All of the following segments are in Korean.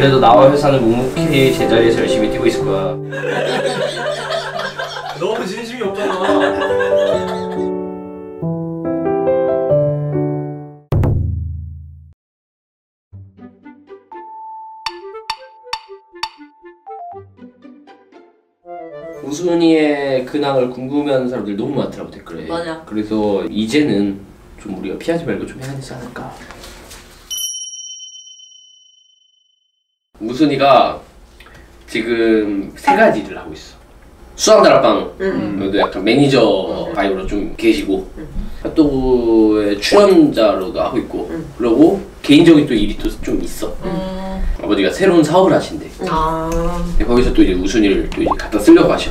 그래도 나와 회사는 묵묵히 제자리에서 열심히 뛰고 있을 거야. 너무 진심이 없잖아. 우순이의 근황을 궁금해하는 사람들이 너무 많더라고 댓글에. 맞아. 그래서 이제는 좀 우리가 피하지 말고 좀 해야 되지 않을까. 우순이가 지금 3가지 일을 하고 있어. 수상다락방도 약간 매니저 바이브로 좀 계시고, 핫도그의 출연자로도 하고 있고, 그리고 개인적인 또 일이 또 좀 있어. 아버지가 새로운 사업을 하신대. 거기서 또 이제 우순이를 또 이제 갖다 쓰려고 하셔.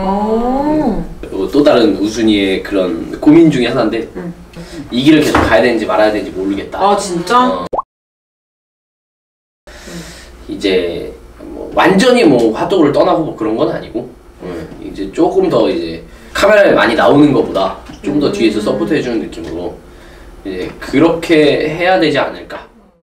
또 다른 우순이의 그런 고민 중에 하나인데, 이 길을 계속 가야 되는지 말아야 되는지 모르겠다. 아 진짜? 이제 뭐 완전히 뭐 핫도그를 떠나고 뭐 그런 건 아니고, 이제 조금 더 이제 카메라에 많이 나오는 것보다 좀 더 뒤에서 서포트 해주는 느낌으로 이제 그렇게 해야 되지 않을까.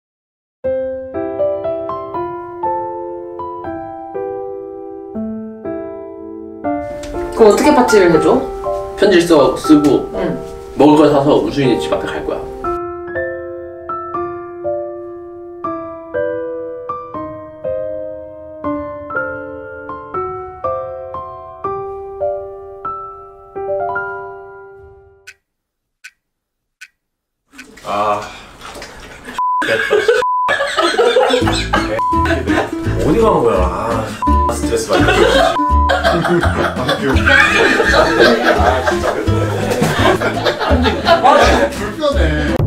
그럼 어떻게 파티를 해줘? 편지를 쓰고 먹을 걸 사서 우순이 집 앞에 갈 거야. 아, 어디 가는 거야? 아, 스트레스 받네. 불편해.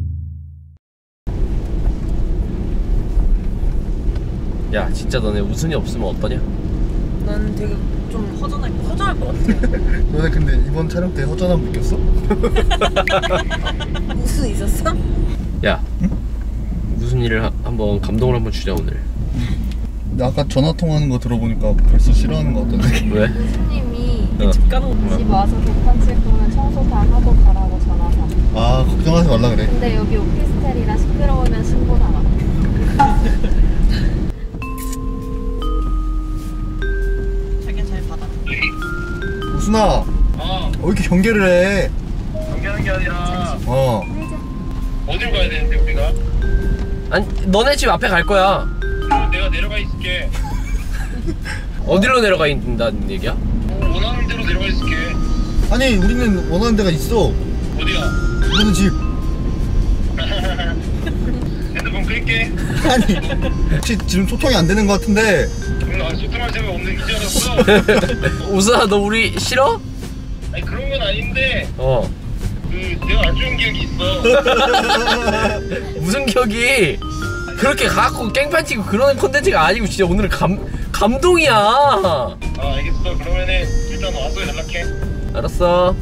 야, 진짜 너네 우순이 없으면 어떠냐? 난 되게 좀 허전할 것 같아. 너네 근데 이번 촬영 때 허전함 느꼈어? 무슨 있었어? 야, 무슨 일을 한번 감동을 한번 주자 오늘. 아까 전화 통화하는 거 들어보니까 벌써 싫어하는 거 같던데. 왜? 교수님이 집 가는 거. 집 와서 개판 칠 거면 청소 다 하고 가라고 전화가. 아 걱정하지 말라 그래. 근데 여기 오피스텔이라 시끄러우면 신고 나가. 자기가 잘 받아. 우순아. 왜 이렇게 경계를 해? 경계하는 게 아니라 어딜 가야 되는데 우리가? 아니, 너네 집 앞에 갈 거야. 그럼 내가 내려가 있을게. 어디로 내려가 있는다는 얘기야? 원하는 대로 내려가 있을게. 아니 우리는 원하는 데가 있어. 어디야? 너는 집. 핸드폰 끌게. 아니 혹시 지금 소통이 안 되는 거 같은데. 나 소통할 생각 없는 이제 알았어. 우순아, 너 우리 싫어? 아니 그런 건 아닌데 그 내가 안 좋은 기억이 있어. 무슨 기억이? 그렇게 갖고 깽판 치고 그런 콘텐츠가 아니고 진짜 오늘은 감동이야. 알겠어. 그러면은 일단 와서 연락해. 알았어.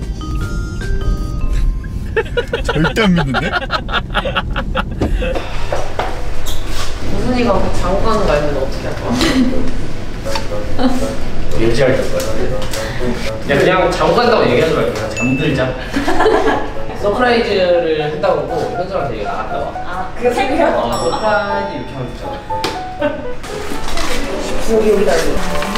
절대 안 믿는데? 우순이가 장구 가는 거 알면 어떻게 할 거야? 얘기할 거야. 야, 그냥 자고 간다고 얘기하지 말고 그냥 잠들자. 서프라이즈를 한다고 하고 현수한테 얘기 나갔다 와. 아 그게 생각이야? 서프라이즈 이렇게 하면 되잖아. 여기다 이거.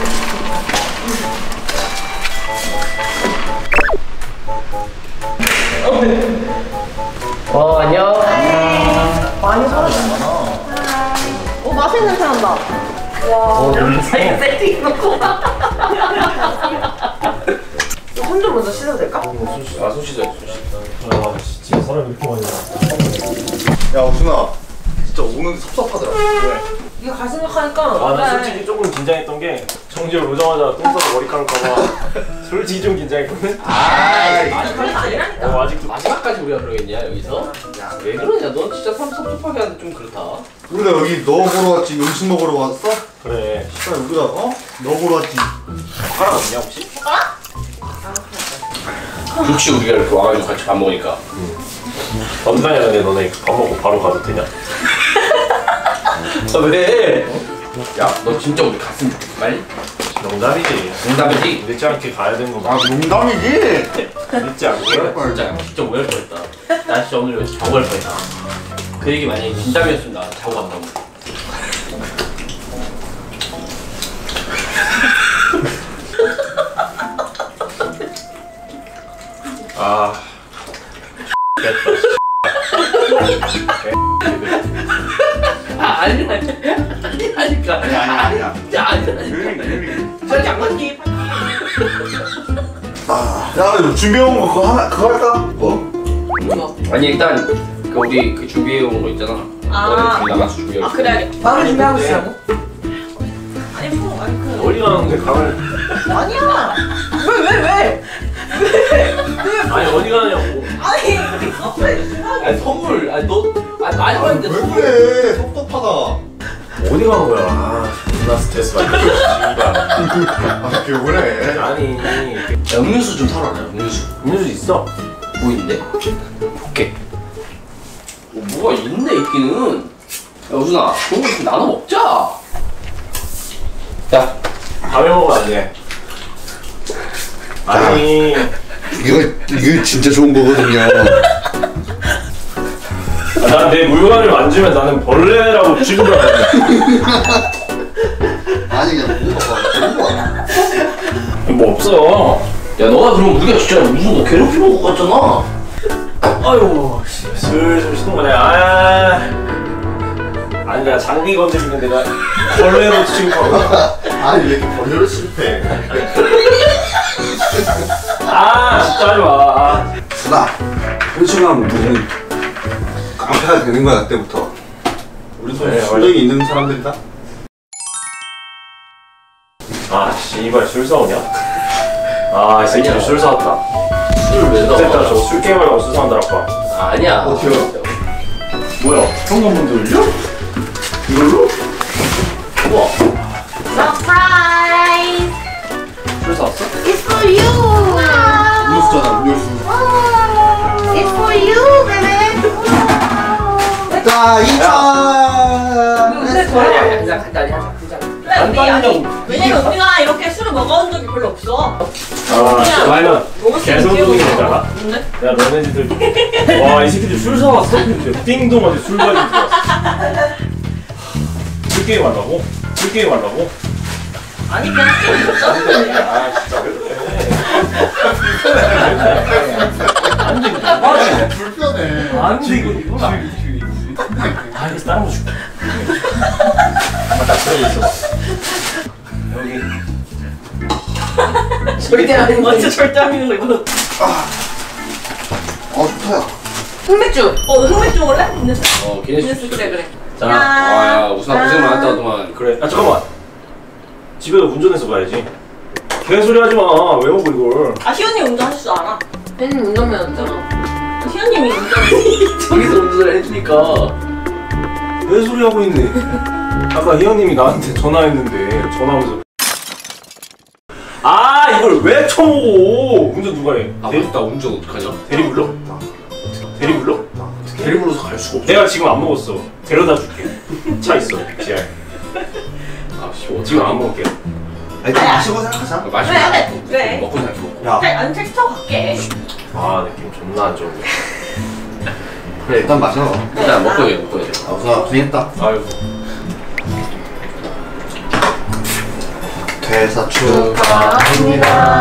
안녕. 많이 사라졌잖아. 오 맛있는 냄새 난다. 와. 자기 세팅해놓고. 손 좀 먼저 씻어도 될까? 손 씻어, 손 씻어. 아 진짜 사람 이렇게 많이 나. 야 우순아 진짜 오는데 섭섭하더라. 왜? 네가 갈 생각하니까. 아, 나 솔직히 조금 긴장했던 게 정지열 오자마자 똥 싸고 머리 감을까봐 솔직히 좀 긴장했거든? 마지막은 아니라니까. 아직도 마지막까지 우리가 그러겠냐 여기서? 야, 왜 그러냐? 넌 진짜 사람 섭섭하게 하는데 좀 그렇다. 우리가 여기 너 보러 왔지 음식 먹으러 왔어? 그래. 시발 우리가 너 보러 왔지. 젓가락 없냐 혹시? 좋지, 우리가 이렇게 와가지고 같이 밥 먹으니까. 어떡하냐 근데 너네 밥 먹고 바로 가도 되냐? 왜? 야, 너 진짜 우리 갔으면 좋겠어, 빨리? 농담이지. 농담이지? 늦지 않게 가야 되는 거 아 농담이지? 늦지 않게? 진짜 오해할 뻔했다. 나 진짜 오늘 자고 갈 뻔했다. 그 얘기 만약에 진담이었으면 나 자고 간다고. 아. 아니라니까. 아니야. 저기 안 맞지? 야 준비해온 거 그거 할까? 뭐? 아니 일단 그 우리 그 준비해온 거 있잖아. 너네 나가서 준비해. 아 그래야겠다. 마음을 준비하고 있으라고? 아니 뭐 아니 그 어디 가는데 가을? 아니야. 왜? 아니 어디 가냐고. 아니 갑자기 아니 선물. 아니 너 아니 말도 안 돼. 왜 그래? 섭섭하다. 어디 가는 거야? 아, 존나 스트레스 받네. 아 그게 그래? 아니, 야, 음료수 좀 사러 가자. 음료수. 음료수 있어? 뭐 있는데? 볼게. 뭐가 있네 있기는. 야 우준아, 그런 거 좀 나눠 먹자. 야, 밥에 먹으면 안 돼. 아니, 이거 진짜 좋은 거거든요. 난 내 물건을 만지면 나는 벌레라고 치는 줄 알았네. 아니 그냥 먹어봐. 뭐 없어. 야 너가 그러면 우리가 진짜 무슨 너 괴롭히는 거 같잖아. 아유, 슬슬 시동 거네. 아니 내가 장기 건드리는 데가 벌레로 치는 거야. 아니 왜 이렇게 번호를 실패해? 진짜 하지 마. 수다. 현충하면 무슨 깡패가 되는 거야 그때부터. 우리 손에 네, 실력이 있는 사람들이다. 씨발 술 사오냐? 이 새끼들 술 사왔다. 술왜 됐다, 사와? 저거 술 게임하려고 술 사온다 아빠. 아니야. 어때요? 뭐야? 현관문 돌려? 이걸로? 우와. 서프라이즈. 술 사왔어? It's for you. 음료수잖아 음료수. It's for you, baby. 자 2차. 근데 아니야, 그냥 간단히 하자. 아니 왜냐면 우리가 이렇게 술을 먹어본 적이 별로 없어. 그러면 먹을 수 있는 계속 기회가 동이 없어. 되잖아. 근데 야 너네들 와 이 새끼들 술 사왔어? 띵동 어디 술 가지고 들어왔어. 술 게임 하려고? 술 게임 하려고? 아니 그냥 술 짜증내. 진짜 왜 그래? 불편해. 안 돼, 이거 그래서 다른 거 줄게. 딱 들어져 있어. 여기. 절대 안 믿는 거. 절대 안 믿는 거 이거는. 좋다야. 흑맥주. 너 흑맥주 먹을래? 기네스. 기네스. 그래. 자, 와, 우준아 고생 많았다 그동안. 그래. 잠깐만. 집에서 운전해서 가야지. 개소리 하지 마. 왜 먹어 이걸? 희연이 운전할 줄 알아. 혜님 운전면허잖아. 희연님이 운전. 저기서 운전을 해주니까. 개소리 하고 있네. 아까 희연님이 나한테 전화했는데 전화하면서 이걸 왜 쳐먹어? 운전 누가 해? 맞다. 운전 어떡하냐? 대리 불러? 대리 불러? 대리 불러서 갈 수가 없어. 내가 지금 안 먹었어. 데려다 줄게. 차 있어. 지하에. 지금 안 먹을게. 아니 좀 마시고 생각하자. 마시고. 그래. 먹고 생각해 먹고. 야 아니 택시 타고 갈게. 느낌 존나 안 좋은데. 그래 일단 마셔. 일단 먹고 해 먹고 해. 우선아 고생했다. 아이고. 퇴사 축하합니다.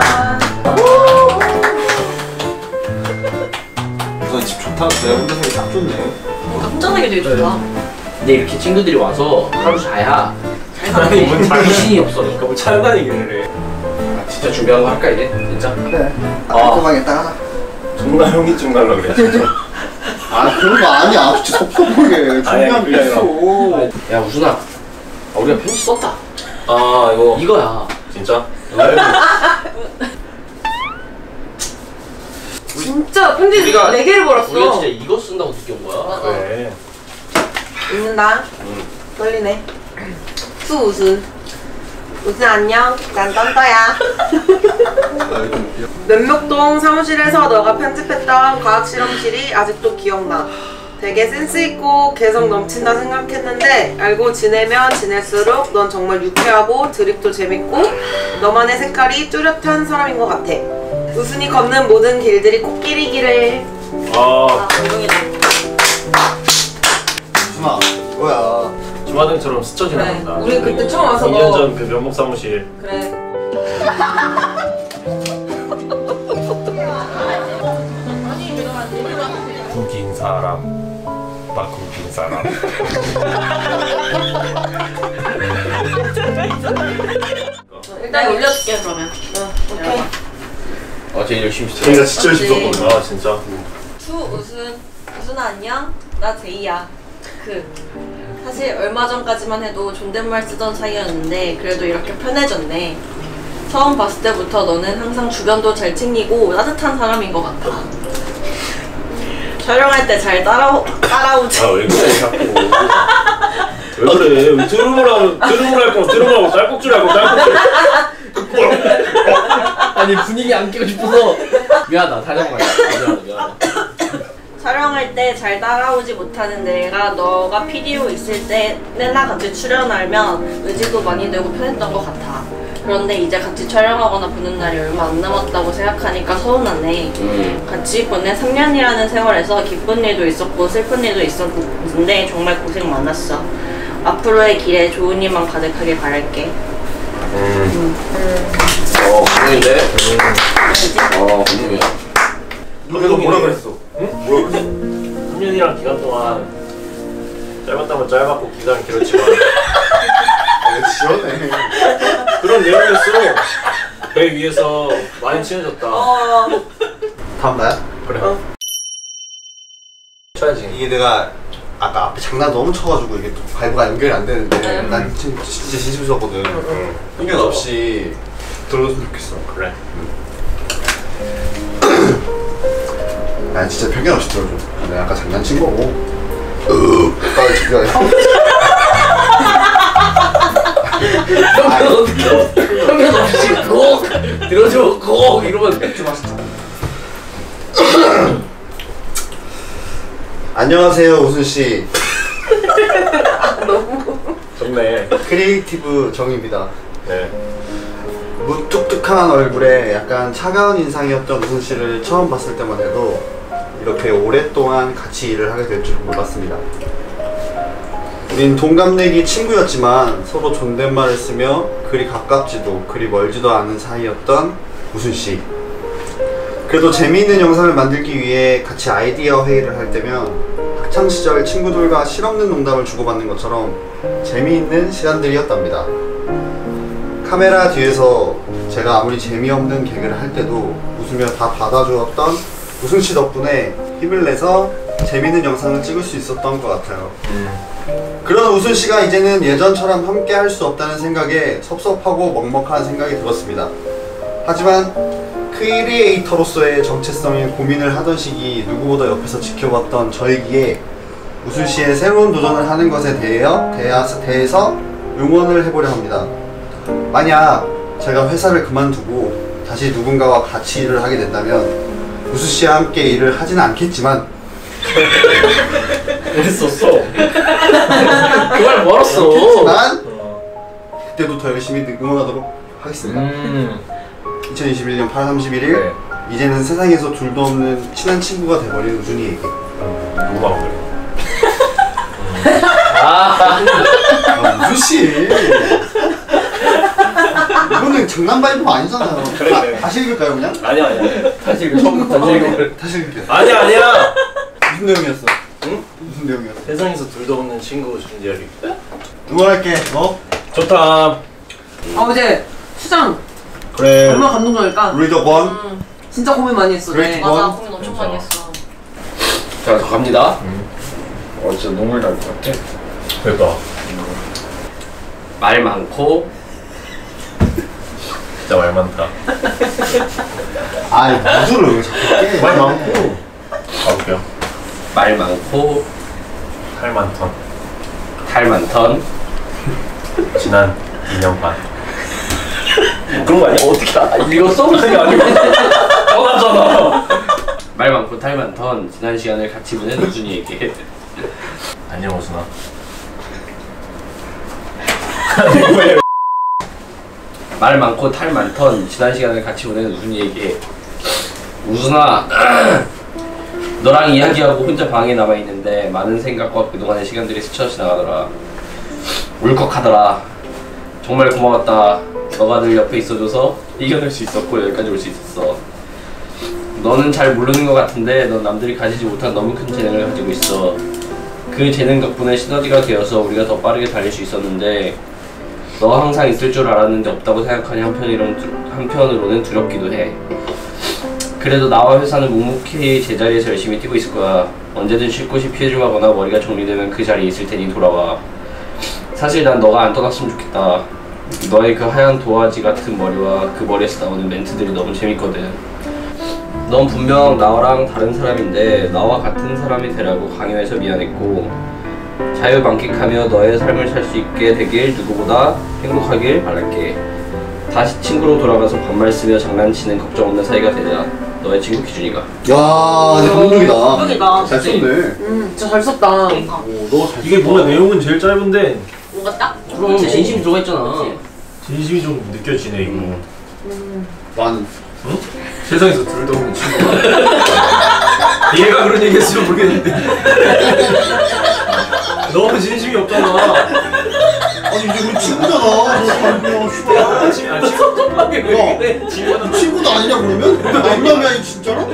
우선 집 좋다. 내가 혼자 살기 딱 좋네. 혼자 살기 되게 좋아. 근데 이렇게 친구들이 와서 하루 자야 아니 뭔 정신이 없어. 그러니까 뭐 차려 다니길래. 진짜 준비한 거 할까 이제? 진짜? 그래. 깔끔하게 딱 하자. 존나 형이 좀 갈라 그래. 그런 거 아니야. 진짜 섭섭하게. 준비한 게 그게 있어. 야 우준아, 우리가 편지 썼다. 이거 이거야. 진짜? 진짜 편지 우리가 4개를 우리가 벌었어. 진짜 이거 쓴다고 느껴온 거야. 그래. 읽는다. 돌리네. 수우순. 우순 안녕. 난 딴따야. 면목동 사무실에서 너가 편집했던 과학 실험실이 아직도 기억나. 되게 센스있고 개성 넘친다 생각했는데 알고 지내면 지낼수록 넌 정말 유쾌하고 드립도 재밌고 너만의 색깔이 뚜렷한 사람인 것 같아. 우순이 걷는 모든 길들이 코끼리길을. 감동이다. 우순아 이거야. 주마등처럼 스쳐 지나간다. 그래, 우리 그때 처음 와서 2년 전 그 면목 사무실. 그래. 사람 바꾸긴 사람. 일단 올려줄게 그러면. 오케이. 제일 열심히 했어. 제이가 진짜 열심히 썼거든. 아 진짜. 우순아 안녕. 나 제이야. 사실 얼마 전까지만 해도 존댓말 쓰던 사이였는데 그래도 이렇게 편해졌네. 처음 봤을 때부터 너는 항상 주변도 잘 챙기고 따뜻한 사람인 것 같아. 촬영할 때 잘 따라오지. 아 왜 그래 자꾸. 왜 그래? 드럼을 할 거면 드럼을 하고 짤국질 하고 짤국질. 아니 분위기 안 깨고 싶어서 미안하다. 다시 한번 미안하다. 촬영할 때 잘 따라오지 못하는 내가 너가 PD로 있을 때 내나 같이 출연하면 의지도 많이 되고 편했던 것 같아. 그런데 이제 같이 촬영하거나 보는 날이 얼마 안 남았다고 생각하니까 서운하네. 같이 보낸 3년이라는 세월에서 기쁜 일도 있었고 슬픈 일도 있었는데 정말 고생 많았어. 앞으로의 길에 좋은 일만 가득하길 바랄게. 감동인데? 감동이야. 너가 뭐라 그랬어? 응? 뭐라 그랬어? 3년이란 기간 동안 짧았다면 짧았고 길다면 길었지만 지원해. 그런 내용이었어. 배 위에서 많이 친해졌다. 다음 나야? 그래. 쳐야지. 이게 내가 아까 앞에 장난 너무 쳐가지고 이게 또 발부가 연결이 안 되는데 난 진짜 진심 썼거든. 편견 없이 들어줬으면 좋겠어. 그래. 난 진짜 편견 없이 들어줘. 내가 아까 장난친 거고. 빨리 죽여야 돼. 형편 없이 꼭 들어줘 꼭 이러면 맥주 마시자. 안녕하세요 우순 씨. 좋네. 크리에이티브 정입니다. 네. 무뚝뚝한 얼굴에 약간 차가운 인상이었던 우순 씨를 처음 봤을 때만 해도 이렇게 오랫동안 같이 일을 하게 될 줄 몰랐습니다. 우린 동갑내기 친구였지만 서로 존댓말을 쓰며 그리 가깝지도 그리 멀지도 않은 사이였던 우순 씨. 그래도 재미있는 영상을 만들기 위해 같이 아이디어 회의를 할 때면 학창시절 친구들과 실없는 농담을 주고받는 것처럼 재미있는 시간들이었답니다. 카메라 뒤에서 제가 아무리 재미없는 개그를 할 때도 웃으며 다 받아주었던 우순씨 덕분에 힘을 내서 재미있는 영상을 찍을 수 있었던 것 같아요. 그런 우순씨가 이제는 예전처럼 함께 할 수 없다는 생각에 섭섭하고 먹먹한 생각이 들었습니다. 하지만 크리에이터로서의 정체성에 고민을 하던 시기 누구보다 옆에서 지켜봤던 저이기에 우순씨의 새로운 도전을 하는 것에 대해서 응원을 해보려 합니다. 만약 제가 회사를 그만두고 다시 누군가와 같이 일을 하게 된다면 우순씨와 함께 일을 하지는 않겠지만 했었어. 그 말 멀었어. 않겠지만 그때도 더 열심히 응원하도록 하겠습니다. 2021년 8월 31일 네. 이제는 세상에서 둘도 없는 친한 친구가 돼버린 우준이에게. 누가 그래? 우준씨 이거는 장난 바이브 아니잖아요. 그래. 다시 읽을까요 그냥? 아니야. 사실 처음부터 읽어. 다시 읽을게요. 아니야. 무슨 내용이었어? 응? 무슨 내용이었어? 세상에서 둘도 없는 친구 준재열이. 응원할게. 좋다. 어제 수장 그래. 얼마나 감동적일까? 리더 원. 진짜 고민 많이 했어. 그래. 네. 맞아 고민 엄청 많이 했어. 자, 더 갑니다. 진짜 눈물 날 것 같아. 그러니까. 말 많고 진짜 말 많다. 아이 무술을 왜 자꾸 깨? 말 많고. 가볼게요. 말 많고 할 많던. 탈 많던 지난 2년 반. 그런 거 아니야? 어떻게 읽었어? 아니고. 떠나잖아. 말 많고 탈 많던 지난 시간을 같이 보낸 우준이에게 안녕 우순아. 말 많고 탈 많던 지난 시간을 같이 보낸 우준이에게 우순아 너랑 이야기하고 혼자 방에 남아있는데 많은 생각과 그동안의 시간들이 스쳐 지나가더라. 울컥하더라. 정말 고마웠다. 너가 늘 옆에 있어줘서 이겨낼 수 있었고 여기까지 올 수 있었어. 너는 잘 모르는 것 같은데 넌 남들이 가지지 못한 너무 큰 재능을 가지고 있어. 그 재능 덕분에 시너지가 되어서 우리가 더 빠르게 달릴 수 있었는데 너 항상 있을 줄 알았는데 없다고 생각하니 한편으로는 두렵기도 해. 그래도 나와 회사는 묵묵히 제자리에서 열심히 뛰고 있을 거야. 언제든 쉴 곳이 필요하거나 머리가 정리되면 그 자리에 있을 테니 돌아와. 사실 난 너가 안 떠났으면 좋겠다. 너의 그 하얀 도화지 같은 머리와 그 머리에서 나오는 멘트들이 너무 재밌거든. 넌 분명 나랑 다른 사람인데 나와 같은 사람이 되라고 강요해서 미안했고 자유 만끽하며 너의 삶을 살 수 있게 되길 누구보다 행복하길 바랄게. 다시 친구로 돌아가서 반말 쓰며 장난치는 걱정 없는 사이가 되자. 너의 친구 기준이가. 야, 감동이다. 감동이다. 잘 썼네. 진짜 잘 썼다. 너잘 이게 뭔가 내용은 제일 짧은데 뭔가 딱 그럼 진심이 들어가 있잖아. 진심이 좀 느껴지네 이거. 나는 응? 세상에서 둘도 없는 친구가 얘가 그런 얘기 했으면 모르겠는데 너무 진심이 없잖아. 아니 이제 우리 친구잖아. 친구도 아니냐 그러면? 남남이 아니 진짜로?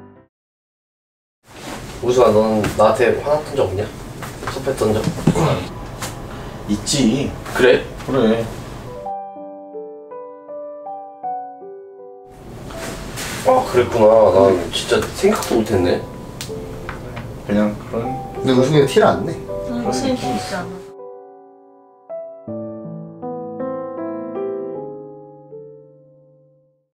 우수아, 넌 나한테 화났던 적 없냐? 섭했던 적? 있지. 그래? 그래. 아 그랬구나. 나 진짜 생각도 못했네. 그냥 그런. 근데 우승이가 티를 안 내. 진심 있잖아.